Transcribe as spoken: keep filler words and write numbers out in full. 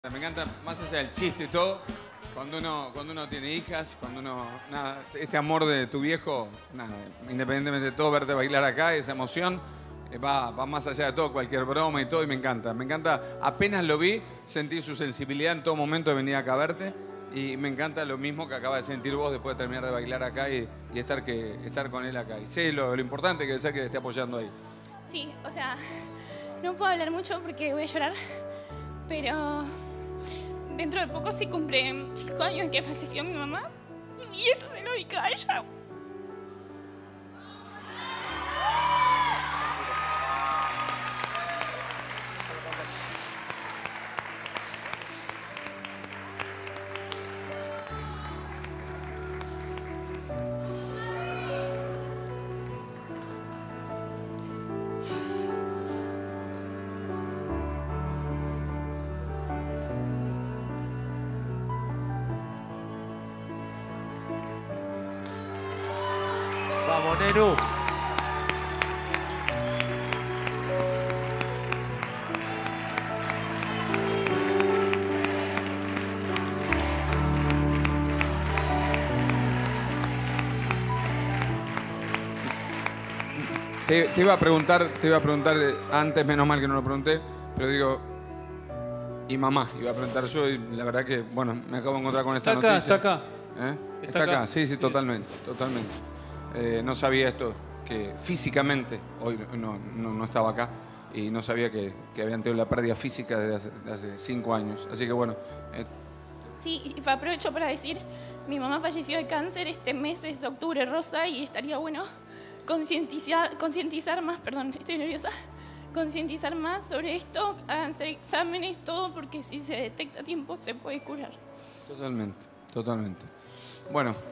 Me encanta, más allá del chiste y todo, cuando uno, cuando uno tiene hijas, cuando uno, nada, este amor de tu viejo, nada, independientemente de todo, verte bailar acá, esa emoción, eh, va, va más allá de todo, cualquier broma y todo, y me encanta. Me encanta, apenas lo vi, sentí su sensibilidad en todo momento de venir acá a verte, y me encanta lo mismo que acaba de sentir vos después de terminar de bailar acá y, y estar, que, estar con él acá. Y sé lo, lo importante que es que te esté apoyando ahí. Sí, o sea, no puedo hablar mucho porque voy a llorar, pero dentro de poco se cumplen cinco años que falleció mi mamá y esto se lo dedica a ella. Vamos, Nenu. Te, te iba a preguntar, te iba a preguntar antes, menos mal que no lo pregunté, pero digo, y mamá, iba a preguntar yo y la verdad que, bueno, me acabo de encontrar con esta Está acá, noticia. está acá. ¿Eh? Está Está acá, acá. sí, sí, Sí. totalmente, totalmente. Eh, no sabía esto, que físicamente, hoy no, no, no estaba acá, y no sabía que, que habían tenido la pérdida física desde hace, de hace cinco años. Así que bueno, eh, Sí, y aprovecho para decir, mi mamá falleció de cáncer, este mes es octubre rosa y estaría bueno concientizar, concientizar más, perdón, estoy nerviosa, concientizar más sobre esto, háganse exámenes, todo, porque si se detecta a tiempo se puede curar. totalmente, totalmente. Bueno.